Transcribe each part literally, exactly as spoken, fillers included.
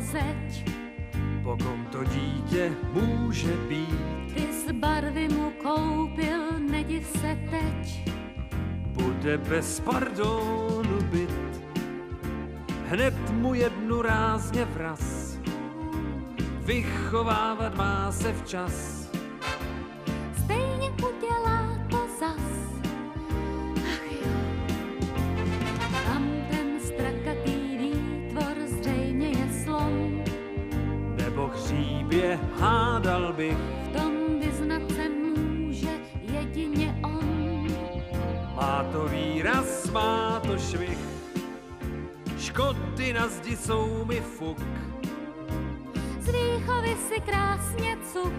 zeď. Po kom to dítě může být? Ty z barvy mu koupil, nediv se teď. Bude bez pardonu byt, hned mu jednu rázně vraz. Vychovávat má se včas, Stejně udělá to zas. Ach jo. Tam ten strakatý výtvor zřejmě je slon. nebo hříbě hádal bych. V tom vyznat se může jedině on. Má to výraz, má to švih, škody na zdi jsou mi fuk. Z výchovy si krásně cuk.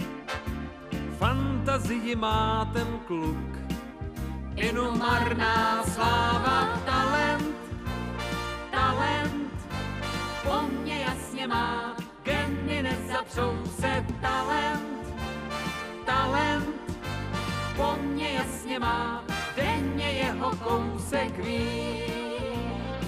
Fantazii má ten kluk, inu marná sláva, talent, talent, po mně jasně má, geny nezapřou se, talent, talent, po mně jasně má, denně jeho kousek víc.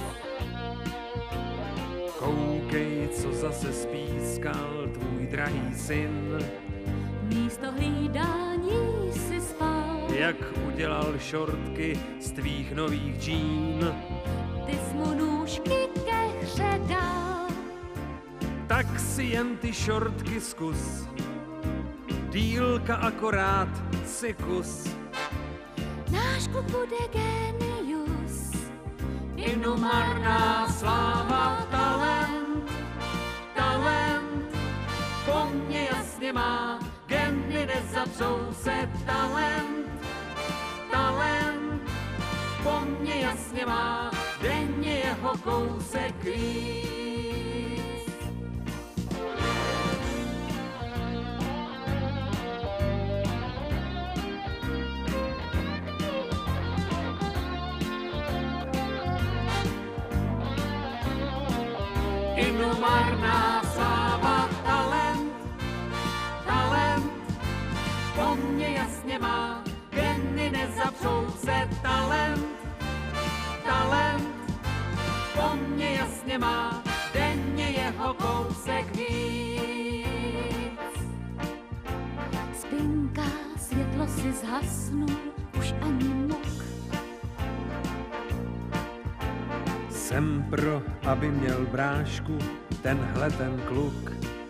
Koukej, co zase spískal tvůj drahý syn, Místo hlídání si spal. jak udělal šortky z tvých nových džín. Ty jsi mu nůžky ke hře dal. Tak si jen ty šortky zkus, dílka akorát si kus. Náš kluk bude genius. Inu marná sláva, talent, talent, po mně jasně má, geny nezapřou se, talent, talent, po mně jasně má, denně jeho kousek víc. Inu marná sláva, talent, talent, po mně jasně má, geny nezapřou se, talent, talent, po mně jasně má, denně jeho kousek víc. Spinka, světlo si zhasnul, už ani muk. Jsem pro, aby měl brášku tenhle ten kluk.